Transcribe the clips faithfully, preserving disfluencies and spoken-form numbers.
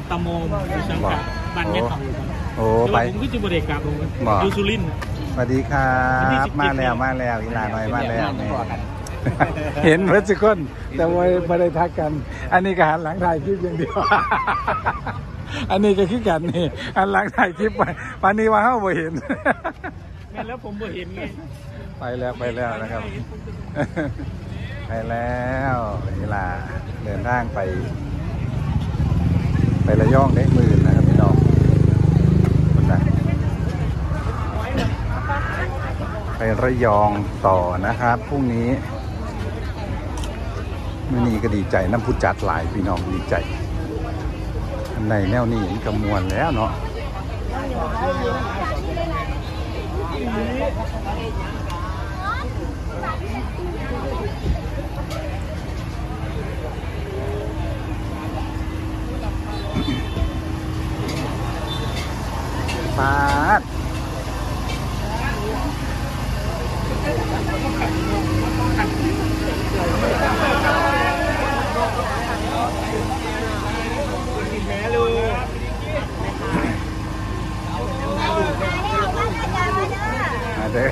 ตะโมมสังกัดบ้านเม็ดเขาโอ้ไปผมก็จะบริการผมอยู่สุรินทร์สวัสดีครับมาแล้วมาแล้วอีหลาหน่อยมาแล้วเห็นเพื่อนสิคนแต่ว่าไม่ได้ทักกันอันนี้ก็หันหลังถ่ายคลิปอย่างเดียวอันนี้ก็คิดกันนี่หันหลังถ่ายคลิปไปวันนี้ว่าเขาไม่เห็นแม่แล้วผมไม่เห็นไงไปแล้วไปแล้วนะครับไปแล้วอีหลาเดินทางไปไประยองได้หมื่นนะครับพี่น้องไประยองต่อนะครับพรุ่งนี้มื่อนี้ก็ดีใจน้ำผู้จัดหลายพี่น้องดีใจในแนวนี้กำมวลแล้วเนาะปาดเด้อ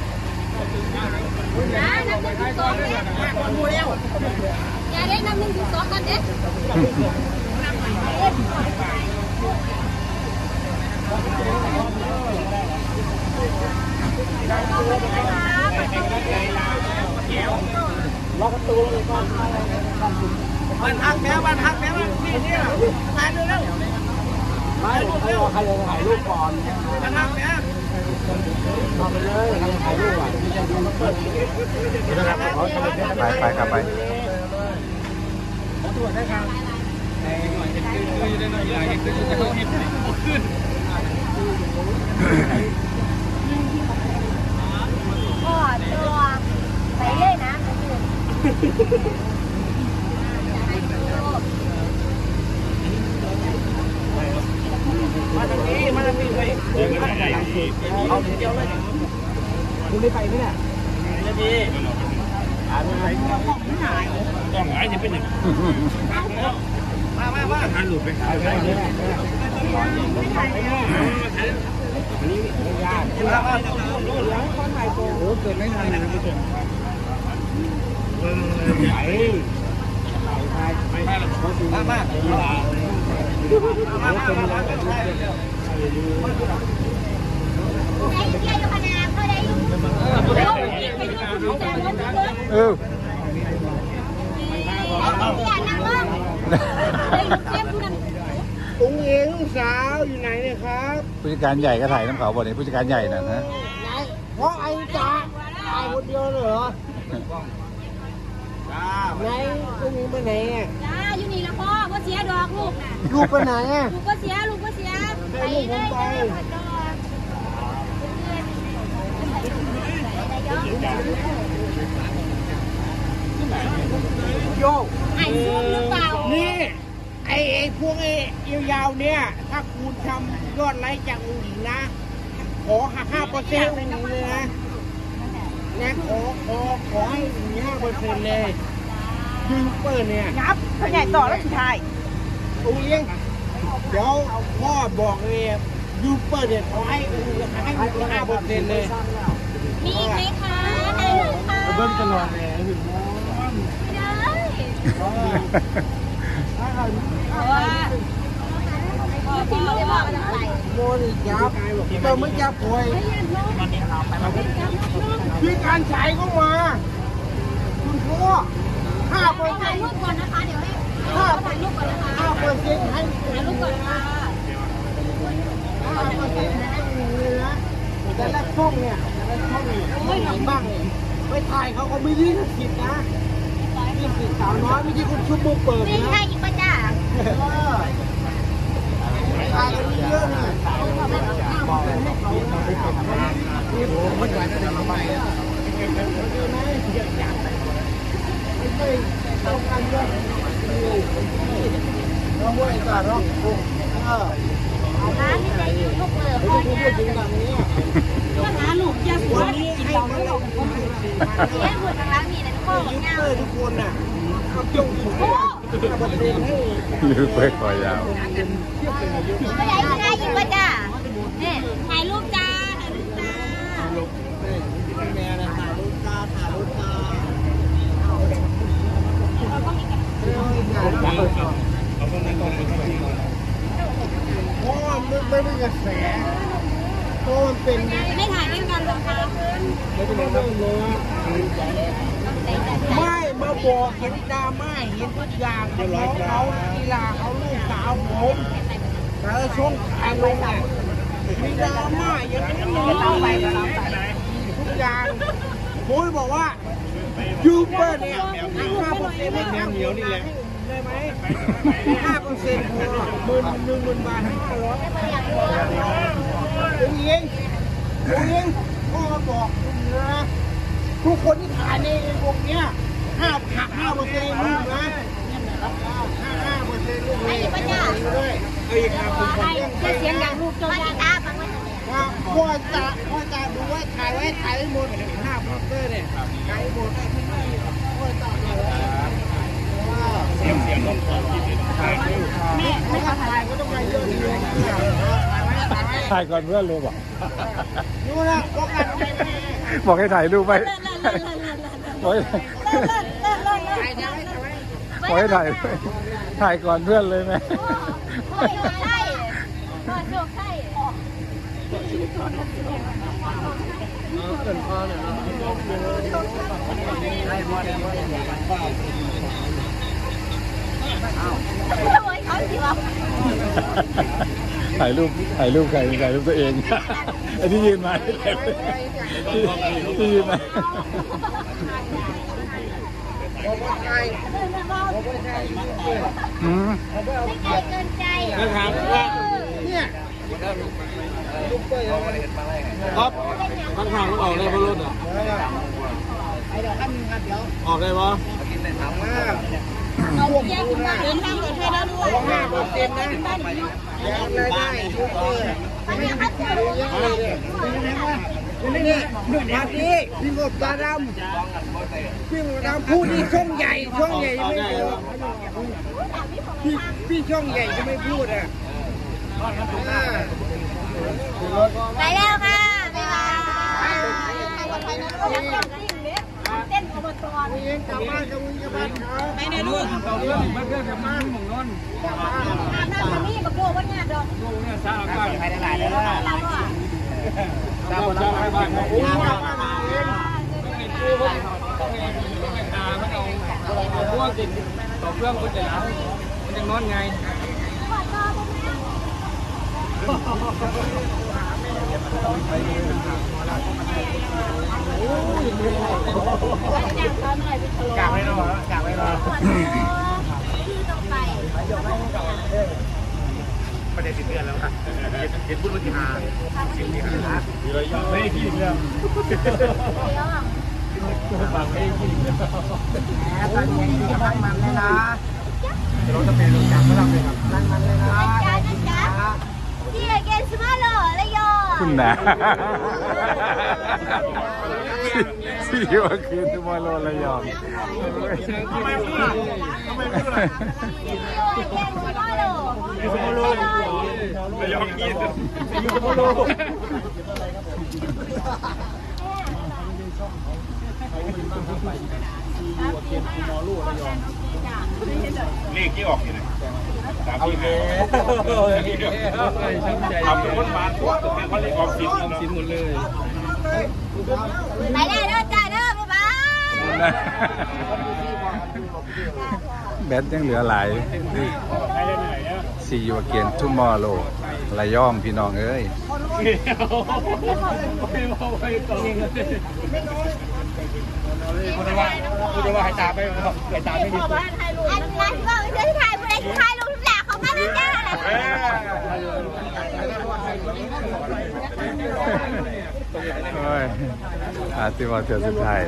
นะน้ำหนึ่งถึงสองเนี่ยอย่าได้น้ำหนึ่งถึงสองกันเด็ดล็อกประตูเลยก่อนบ้านฮักแม่บ้านฮักแม่นี่นี่ถ่ายเร็วๆถ่ายรูปเร็วใครจะถ่ายรูปก่อนบ้านฮักแม่ทำไปเลยทำถ่ายรูปอ่ะไปไปครับไปขอตรวจได้ครับไอ้หน่อยจะขึ้นขึ้นได้หน่อยใหญ่ขึ้นจะเข้าเห็นขึ้นก็ตัวไปเลยนะมาทางนี้มาทางนี้ไปเอาเดียวเลยคุณได้ไปไหมเนี่ยไม่ดีอ่านอะไรต้องหายจะเป็นอย่างมามามาหันหลุดไปถ่ายได้เลยอันนี้ยากคุณรับแล้วคนใหม่โตโอ้เกิดไม่ทันนะผู้ชมใหญ่มามามาเอออุ้งเองลูกสาวอยู่ไหนเนี่ยครับผู้จัดการใหญ่ก็ถ่ายน้ำเขาบ่เนี่ยผู้จัดการใหญ่น่ะนะเพราะไอ้จ่าตายคนเดียวเหรอไหนอุ้งเองไปไหนอ่ะจ้าอยู่นี่แล้วพ่อก็เสียดอกลูกน่ะลูกไปไหนอ่ะลูกก็เสียลูกก็เสียไปเลยไปโยกไอ้ซุ่มหรือเปล่านี่ไอ้ไอ้พวกไอ้ยาวๆเนี่ยถ้าคุณทำยอดไลค์จากอุ้งอิงนะขอหักห้าเปอร์เซ็นต์อุ้งอิงเลยนะนะขอขอขอให้อุ้งอิงห้าเปอร์เซ็นต์เลยยูทูบเบอร์เนี่ยงับขยายต่อแล้วสุดท้ายอุ้งอิงเดี๋ยวพ่อบอกเลยยูทูบเบอร์เนี่ยขอให้อุ้งอิงให้อุ้งอิงห้าเปอร์เซ็นต์เลยมีอีกไหมคะให้เลยค่ะเบิ้ลตลอดเลยถึงเพราะว่าที่ลูกบอกอะไรโมนี่จับเติมไม่จับป่วยพี่การใช้ก็มาคุณพ่อห้าเปอร์เซ็นต์ลูกก่อนนะคะเดี๋ยวให้ห้าถ่ายลูกก่อนนะคะห้าเปอร์เซ็นต์ให้ถ่ายลูกก่อนค่ะห้าเปอร์เซ็นต์ให้เลยนะแต่ละช่องเนี่ยแต่ละช่องเนี่ยไม่ทำบ้างเลยไปถ่ายเขาเขาไม่ยื่นสิทธิ์นะยื่นสิทธิ์สาวน้อยไม่ใช่คนชุบมุกเปิดนะนี่ใช่ยิงประจ้าถ่ายกันเยอะเลยบอกเลยให้เขาโอ้โหมันใหญ่จะทำไมอ่ะไม่ใช่เราการเยอะเราไม่ได้การหรอกเออร้านนี้ไปลูกเปิดพ่อเนี่ยก็หาลูกยาสวนกินเราไม่หลงแย่หุ่นร้านนี้นะทุกคนทุกคนน่ะลืมไปคอยยาวไม่ใหญ่ไม่ได้ยิงว่าจ้าเนี่ยถ่ายรูปจ้าถ่ายรูปจ้าแม่นะถ่ายรูปจ้าถ่ายรูปจ้าเพราะว่ามันไม่เป็นกระแสเพราะมันเป็นไม่ถ่ายด้วยกันหรอคะไม่เป็นเรื่องเลยไม่มาบอกเห็นดราม่าเห็นทุกอย่างน้องเขากีฬาเขาลูกสาวผมแต่ช่วงขายลงเนี่ยมีดราม่าอย่างนี้ทุกอย่างผมบอกว่ายูเบอร์เนี่ยห้าเปอร์เซ็นต์ไม่แข็งเหนียวนี่แหละได้ไหมห้าเปอร์เซ็นต์พอหมื่นหนึ่งหมื่นบาทห้าร้อยเองเองเองพ่อบอกนะทุกคนที่ถ่ายในวงเนี้ยห้าหักห้าเปอร์เซ็นต์ลูกนะห้าห้าเปอร์เซ็นต์ลูกเลยด้วยเอ้ยครับคุณพ่อเสียงดังลูกโจ้ยตาฟังไว้ว่าพ่อจะพ่อจะดูว่าถ่ายไว้ถ่ายไว้หมดห้าโปสเตอร์เนี่ยถ่ายหมดได้ที่นี่พ่อจะถ่ายไว้เสียงเสียงลงคอถ่ายแม่ไม่ก็ถ่ายก็ต้องไปเยอะดีเลยถ่ายไว้ถ่ายไว้ถ่ายก่อนเพื่อนรู้ป่ะดูนะบอกกันให้แม่บอกให้ถ่ายรูปไปบอกให้ถ่ายได้ถ่ายไว้บอกให้ถ่ายถ่ายก่อนเพื่อนเลยไหมโอ้ยใช่โอ้ยโจ้ใช่ถ่ายรูปถ่ายรูปใครถ่ายรูปตัวเองไอ้ที่ยืนมาที่ยืนมาบอกว่าใครบอกว่าใครอืมไม่ใจเกินใจนะครับว่าเนี่ยลูกเป้ยครับข้างข้างมันออกได้เพราะรถอ่ะไอ้เดี๋ยวขั้นขั้นเดี๋ยวออกได้ปะกินในถังมากเอาแยกมาเดินทางกับไทยแล้วด้วยห้าเปอร์เซ็นต์นะแล้วรายได้ลูกเป้ยอันนี้อันเดียวนี่นี่หนุ่มมาดีพี่กบตาดำพี่กบตาดำพูดที่ช่องใหญ่ช่องใหญ่ไม่พูดพี่พี่ช่องใหญ่จะไม่พูดอ่ะไปแล้วค่ะบ๊ายบายเต้นอบตเองกลับบ้านกับมึงกับบ้านเขาไม่ได้ลูกต่อเรื่องมันเรื่องกับมันหมองนอนอาบน้ำนี่กับโบวันนี้ดอกโอ้เนี่ยสาวก้อนใครได้หลายเลยเราอ่ะสาวสาวให้บ้านเขาโอ้ยมาเองพวกติดต่อเรื่องคนจะหนาวมันจะนอนไงกลับไปหน่อยกลับไปหน่อยที่ต้องไปประเด็นสิบเดือนแล้วค่ะเห็นพูดว่าที่หาสิบเดือนแล้วไม่ได้กินแล้วฟังไม่ได้กินแล้วตอนนี้จะพักมันเลยนะเราจะเป็นจับไม่รับเลยครับนั่งมันเลยนะจ้าจ้าที่เกณฑ์สมาร์ทเลยยอคุณนะสี่วันคืนทุกวันรอระยองทำไมพูดล่ะทำไมพูดล่ะที่เกณฑ์สมาร์ทเลยยูสมโลระยองกินยูสมโลเลขที่ออกอยู่ไหนสามที่ห้าทำเป็นคนมาตัวแต่เขาเลขออกสิบสิบหมดเลยไปได้เด้อจ้าเด้อบ๊ายบายแบตยังเหลือหลายสี่ยูเกนทุ่มมอโลระยองพี่น้องเอ้ยคุณจะว่าคุณจะว่าหายตาไปหายตาไม่ดีอันนั้นก็จะถ่ายผู้ใดถ่ายลงทุกอย่างของมันเลยจ้าโอ้ยอาติวาเถื่อนสุดท้าย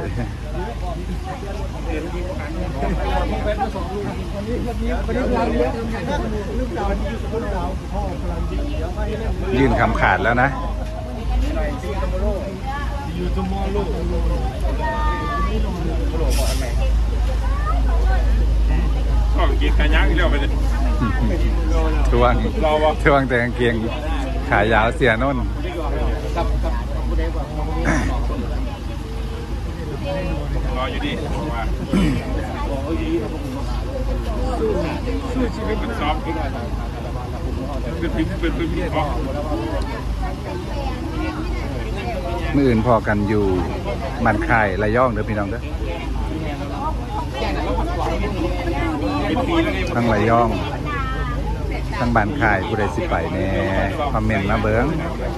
ยืนคำขาดแล้วนะก็กินกระยักเรียกไปเลยทวงทวงแต่กางเกงขายาวเสียนุ่นรออยู่ดิว่าสู้ชีวิตมันซ้อมเป็นพิมเป็นพิมพ์ของมื่ออื่นพอกันอยู่มันคายระย่องเด้อพี่น้องเด้อทั้งระย่องทั้งบ้านคายผู้ใดสิไปแน่คอมเมนต์มาเบิ้ง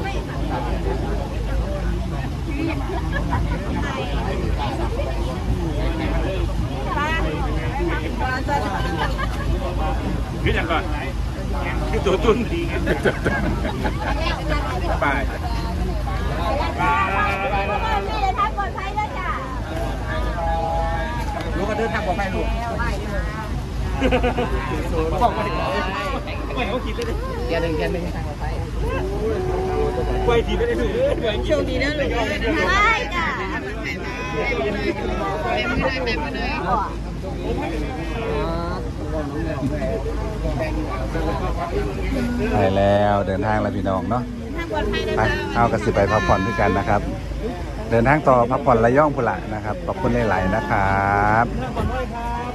คืออย่างก่อนคือตัวตุนไปลูกก็เดินทางปลอดภัยลูกบอกมาดิไม่เขาคิดเลยดิแกหนึ่งแกหนึ่งทางปลอดภัยไปทีไม่ได้ถึงโชคดีนะลูกได้จ้ะไปแล้วเดินทางแล้วพี่น้องเนาะไปเอากระสิไปพักผ่อนด้วยกันนะครับเดินทางต่อพักผ่อนระย่องพุละนะครับขอบคุณหลายๆนะครับ